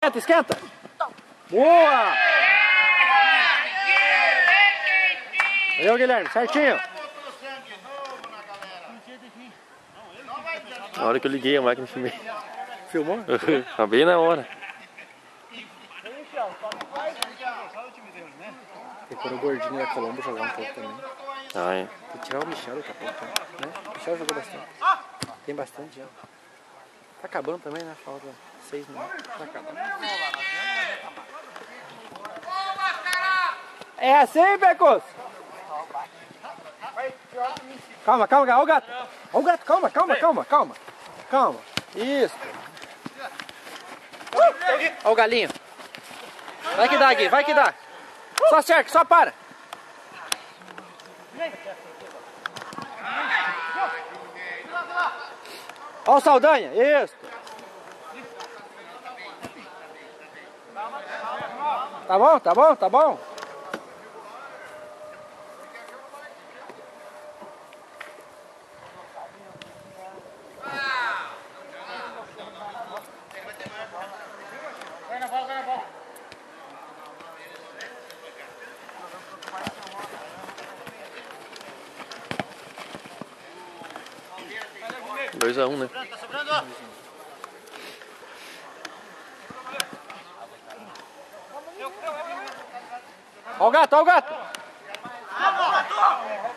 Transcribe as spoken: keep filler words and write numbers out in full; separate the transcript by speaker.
Speaker 1: Esquenta, esquenta. Boa! Valeu, Guilherme, certinho.
Speaker 2: Na hora que eu liguei a máquina, filmei.
Speaker 1: Filmou?
Speaker 2: Tá bem na hora.
Speaker 1: Tem que pôr o gordinho da Colombo jogar um pouco também.
Speaker 2: Ah, é.
Speaker 1: Tem que tirar o Michel daqui a pouco, né? O Michel jogou bastante. Tem bastante já. Tá acabando também, né? Falta seis minutos. Tá acabando. É assim, Pecos? Calma, calma, olha o gato. Olha o gato, calma, calma, calma, calma. Calma. Isso. Olha o galinho. Vai que dá aqui, vai que dá. Só cerca, só para. Olha o Saldanha, isso. Tá bom, tá bom, tá bom.
Speaker 2: dois a um, né?
Speaker 1: Olha o gato, olha o gato.